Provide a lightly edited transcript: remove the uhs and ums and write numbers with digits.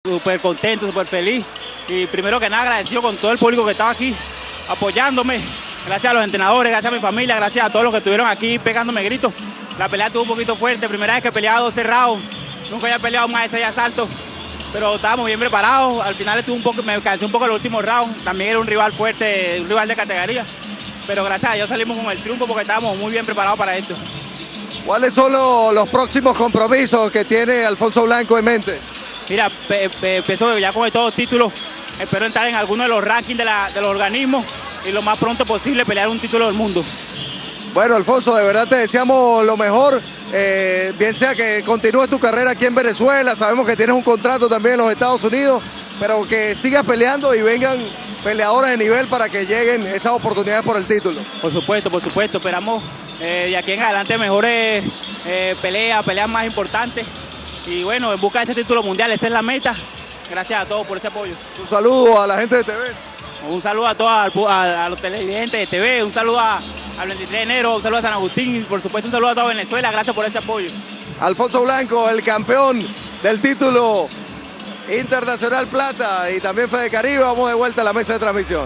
súper contento, súper feliz. Y primero que nada agradecido con todo el público que estaba aquí apoyándome. Gracias a los entrenadores, gracias a mi familia, gracias a todos los que estuvieron aquí pegándome gritos. La pelea estuvo un poquito fuerte, primera vez que peleaba 12 rounds. Nunca había peleado más de 6 asaltos, pero estábamos bien preparados. Al final me cansé un poco el último round. También era un rival fuerte, un rival de categoría. Pero gracias a Dios salimos con el triunfo porque estábamos muy bien preparados para esto. ¿Cuáles son los próximos compromisos que tiene Alfonso Blanco en mente? Mira, empezó ya con estos títulos. Espero entrar en alguno de los rankings de los organismos y lo más pronto posible pelear un título del mundo. Bueno, Alfonso, de verdad te deseamos lo mejor, bien sea que continúes tu carrera aquí en Venezuela, sabemos que tienes un contrato también en los Estados Unidos, pero que sigas peleando y vengan peleadores de nivel para que lleguen esas oportunidades por el título. Por supuesto, esperamos de aquí en adelante mejores peleas más importantes y bueno, en busca de ese título mundial, esa es la meta. Gracias a todos por ese apoyo. Un saludo a la gente de TV. Un saludo a todos, a los televidentes de TV, un saludo al 23 de enero, un saludo a San Agustín y por supuesto un saludo a toda Venezuela, gracias por ese apoyo. Alfonso Blanco, el campeón del título internacional plata y también Fede Caribe, vamos de vuelta a la mesa de transmisión.